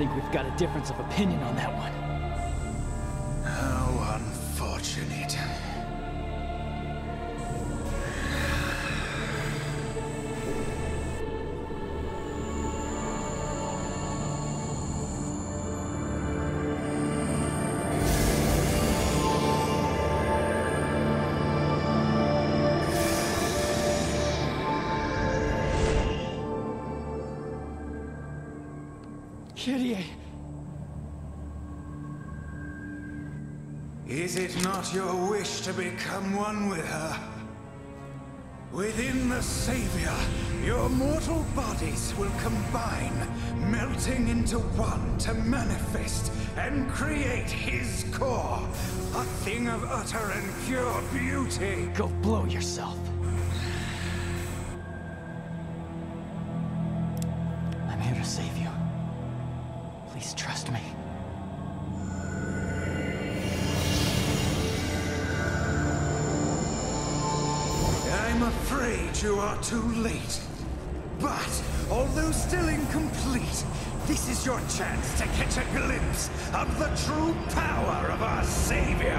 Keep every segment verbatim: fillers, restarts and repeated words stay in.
think we've got a difference of opinion on that one. How unfortunate. Kyrie! Is it not your wish to become one with her? Within the Savior, your mortal bodies will combine, melting into one to manifest and create his core, a thing of utter and pure beauty. Go blow yourself. I'm here to save you. Please trust me. I'm afraid you are too late. But, although still incomplete, this is your chance to catch a glimpse of the true power of our Savior.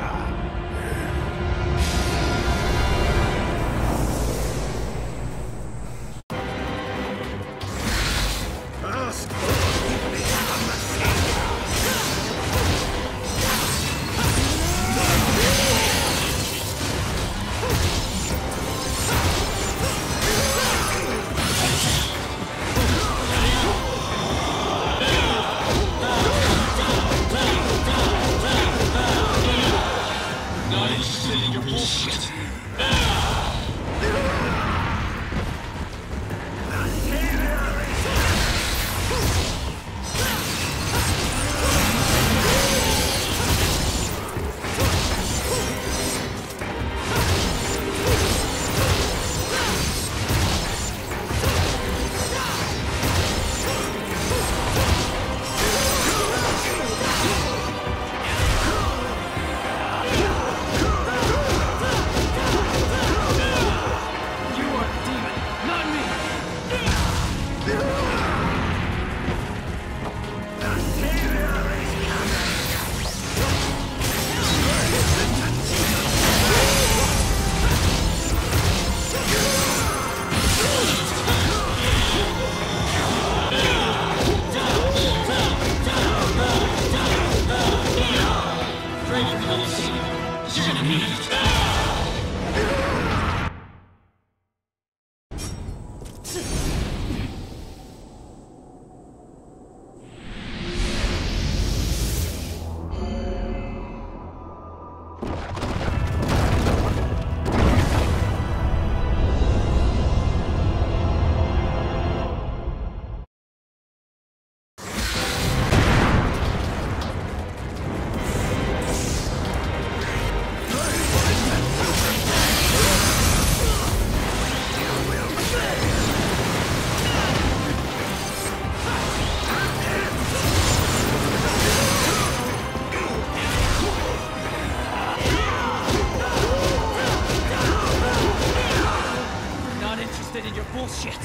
Bullshit!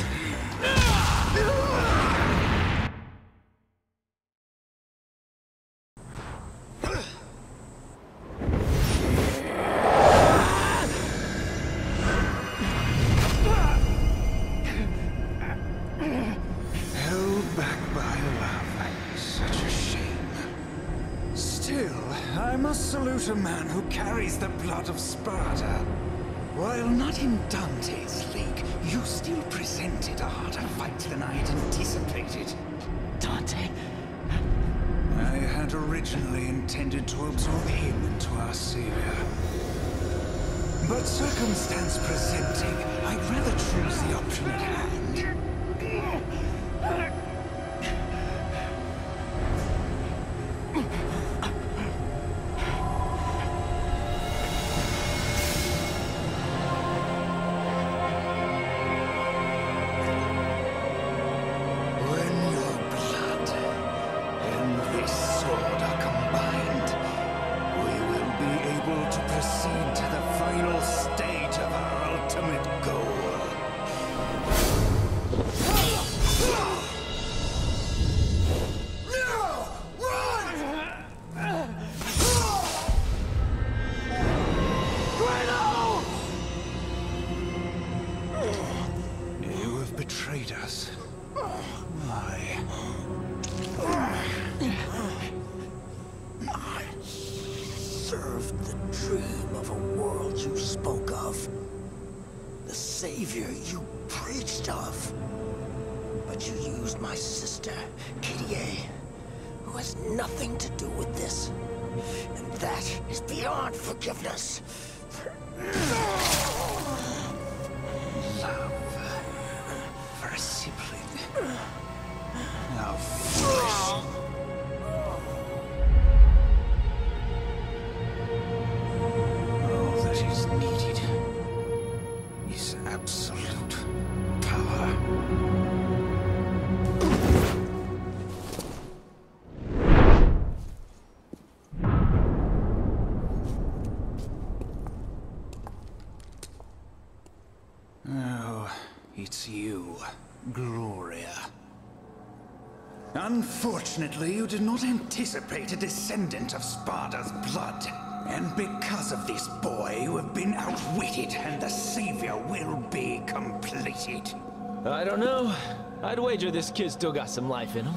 Held back by love. Such a shame. Still, I must salute a man who carries the blood of Sparta. While not in Dante's league, you still presented a harder fight than I had anticipated. Dante? I had originally intended to absorb him into our Savior. But circumstance presenting, I'd rather choose the option at hand. No! served the dream of a world you spoke of. The savior you preached of. But you used my sister, Kyrie, who has nothing to do with this. And that is beyond forgiveness. Love for a sibling. How foolish. All that is needed is absolute power. Oh, it's you, Gloria. Unfortunately, you did not anticipate a descendant of Sparda's blood. And because of this boy, you have been outwitted, and the savior will be completed. I don't know. I'd wager this kid still got some life in him.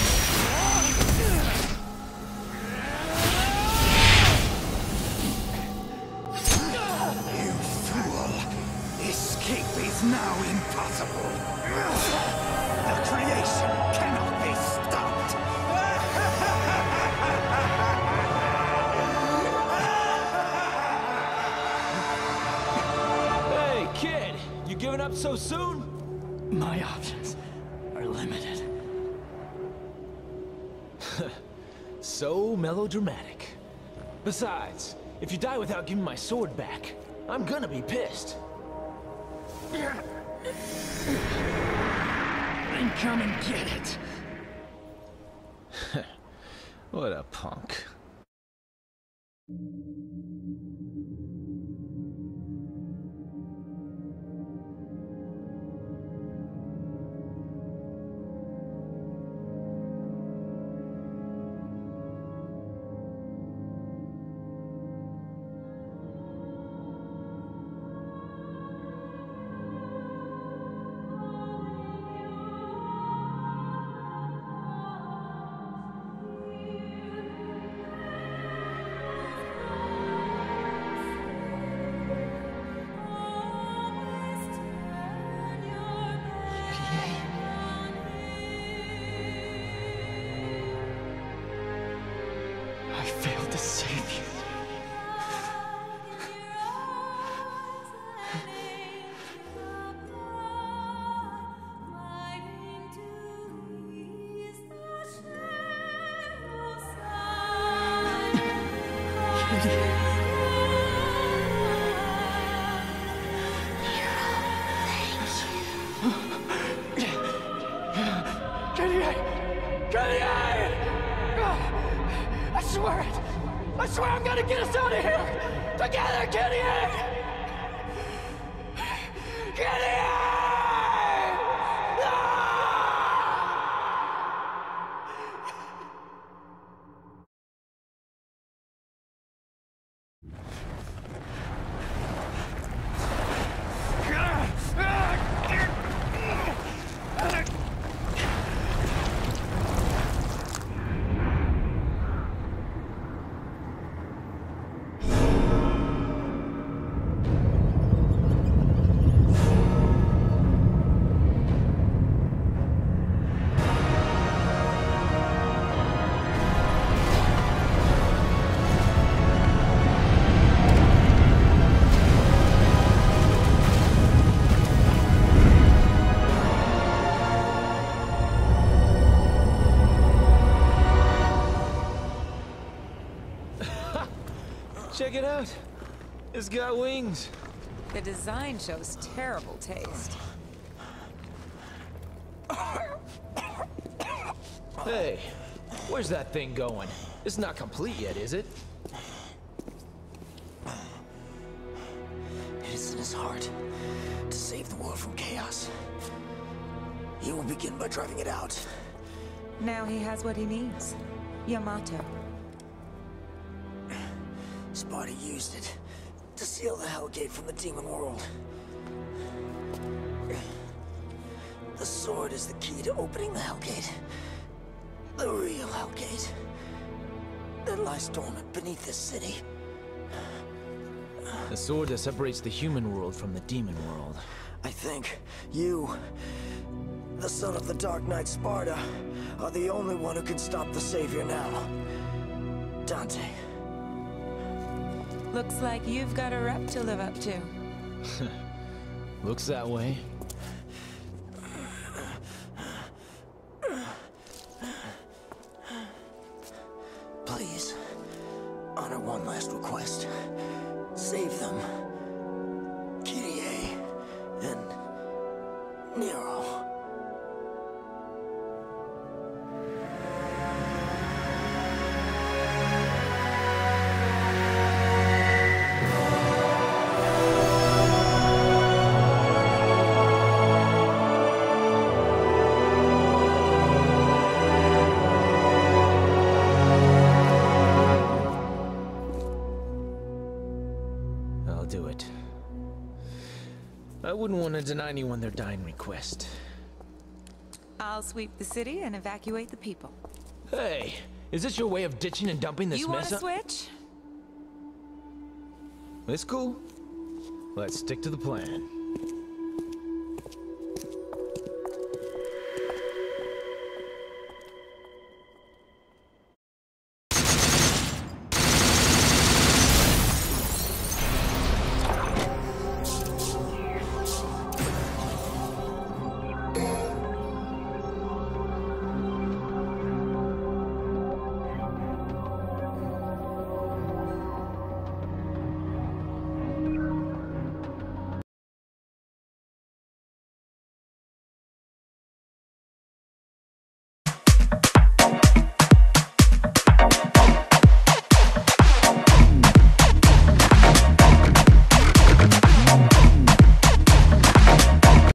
You fool! Escape is now impossible. The creation cannot be stopped. Hey, kid! You giving up so soon? My options are limited. So melodramatic. Besides, if you die without giving my sword back, I'm gonna be pissed. Then come and get it. What a punk. I failed to save you. I swear it! I swear I'm gonna get us out of here! Together, Gideon! Gideon! Check it out. It's got wings. The design shows terrible taste. Hey, where's that thing going? It's not complete yet, is it? It is in his heart to save the world from chaos. He will begin by driving it out. Now he has what he needs. Yamato. Sparda used it to seal the Hellgate from the demon world. The sword is the key to opening the Hellgate. The real Hellgate. that lies dormant beneath this city. The sword that separates the human world from the demon world. I think you, the son of the Dark Knight Sparda, are the only one who can stop the Savior now. Dante. Looks like you've got a rep to live up to. Looks that way. Please, honor one last request. Save them. Kyrie and Nero. I'll do it. I wouldn't want to deny anyone their dying request. I'll sweep the city and evacuate the people. Hey, is this your way of ditching and dumping this You want mess to up? switch? It's cool. Let's stick to the plan.